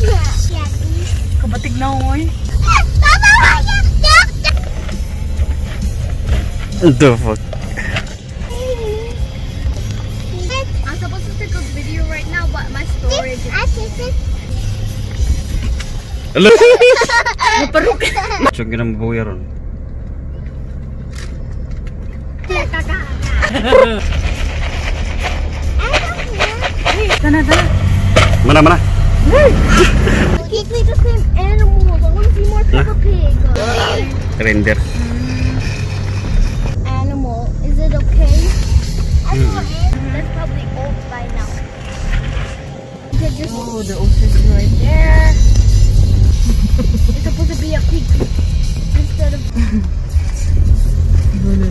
Kabatig na oy. What the fuck? I'm supposed to take a video right now, but my storage is... Hello? Cuk kita mabuhay ron. Tana. Mana? Teach me to swim animals. I want to see more Peppa Pig. Render. Animal, is it okay? That's probably old by now. Oh, the ocean is right there. It's supposed to be a pig instead of... No.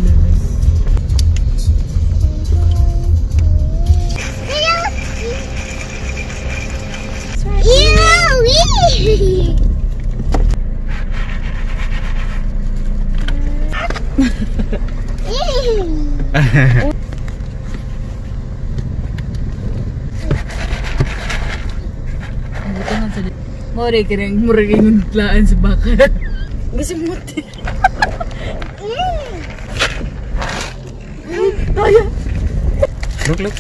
Murag yung laan sa baka. Gusto mo ito. Tayo. Look.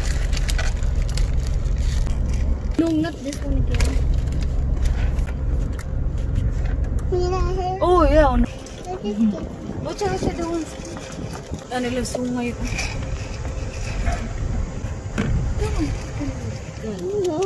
No, not this one again. Oh, yeah. Watch out siya doon. Ano lang sungay ko. No.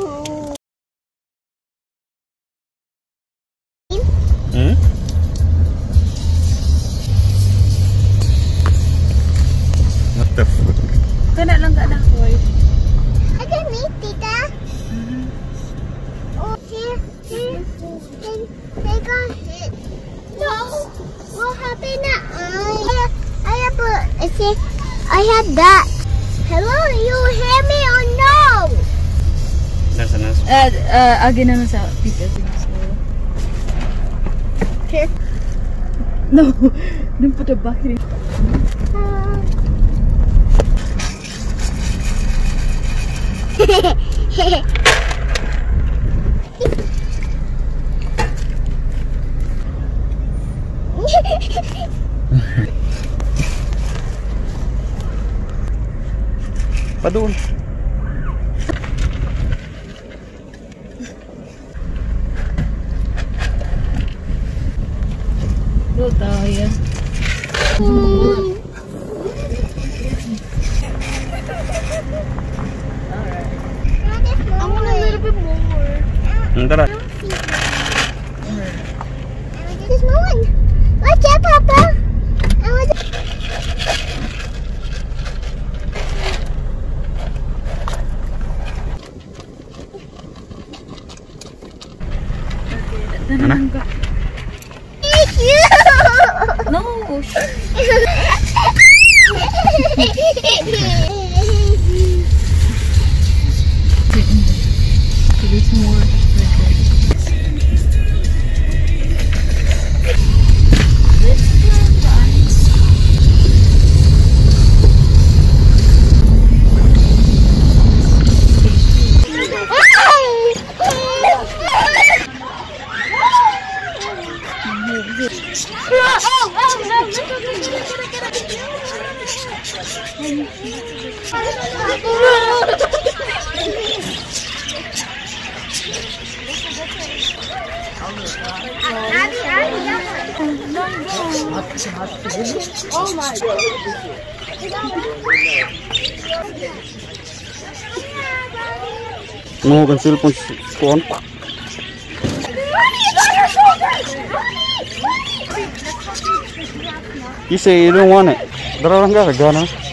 What the fuck? Kana lang ka na. I can meet Tita. Oh, here. They got hit. No. What happened? I had that. Hello, you hear me or no? Nasa. Agi na sa pita. Here. No. Don't put the bucket in. Padun. Go tayo. I want a little bit more. Tara. There's no one. Watch out, Papa. I want Mana? Thank you. No. There's more. Oh my God. Mau kan cellphone kuan. You say you don't want it. Darah lang ka gana.